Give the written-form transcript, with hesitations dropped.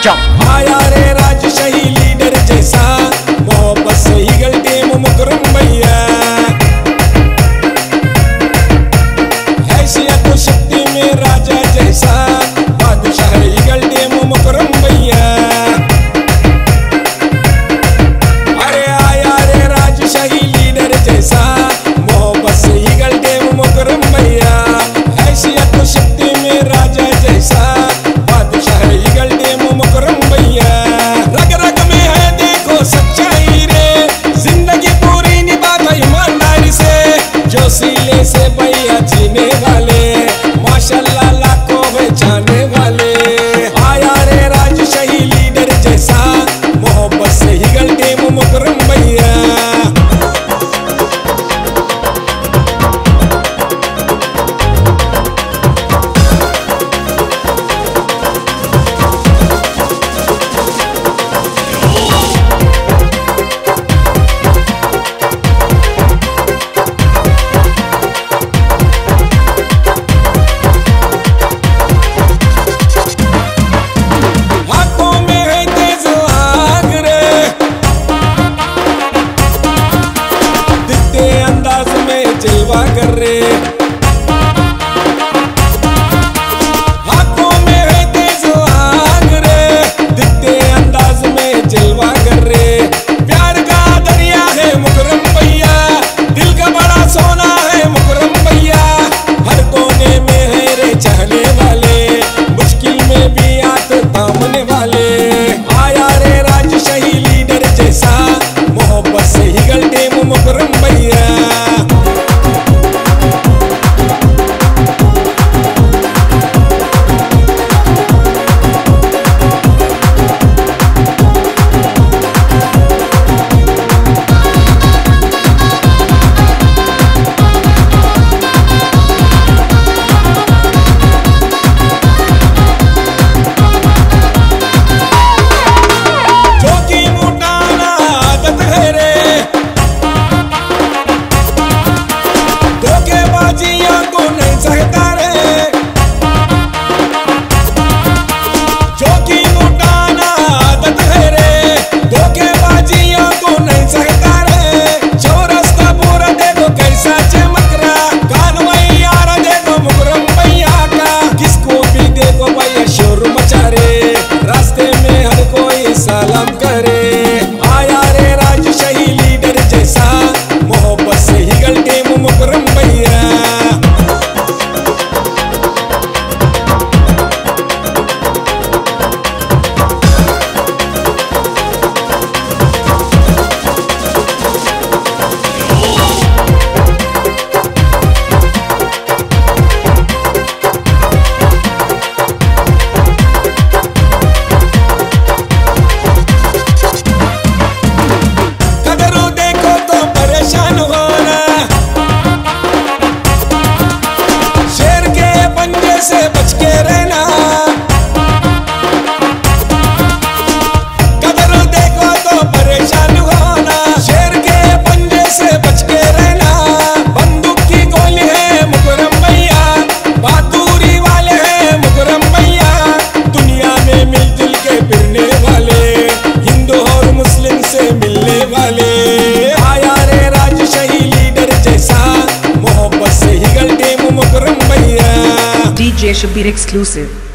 Jump. आया रे राजशाही लीडर जैसा, मोहब्बत से ही गलती मुकरम भैया। हैसियत शक्ति में राजा जैसा, बादशाह ही गलती मुकरम भैया। अरे आया रे राजशाही लीडर जैसा, मोहब्बत से ही गलती मुकरम भैया। हैसियत शक्ति में राजा जैसा, बादशाह ही गलती मुकरम भैया। रग रग में है देखो सच्चाई रे, जिंदगी पूरी निभाता ईमानदारी से। जो सीले से भैया जीने वाले, माशाल्लाह लाखों बेचाने वाले। आया रे राजशाही लीडर जैसा, मोहब्बत से ही गलती मुकरम भैया। कर रे हाथों में है तेज आग रे, दिखते अंदाज में जलवा कर रे। प्यार का दरिया है मुकरम भैया, दिल का बड़ा सोना है मुकरम भैया। हर कोने में है रे चाहने वाले, मुश्किल में भी हाथ थामने वाले। आया रे राजशाही लीडर जैसा, मोहब्बत से ही गलती मुकरम भैया। सलाम करे आया रे राजशाही लीडर जैसा, मोहब्बत से ही गलती मुकरम भैया। से बच के रहना, कदर देखो तो परेशान होना। शेर के पंजे से बच के रहना, बंदूक की गोली है मुकरम भैया, बहादुरी वाले हैं मुकरम भैया। दुनिया में मिलजुल के फिरने वाले, हिंदू और मुस्लिम से मिलने वाले। आया रे राजशाही लीडर जैसा, मोहब्बत से ही गलती मुकरम भैया। DJ Shabir exclusive.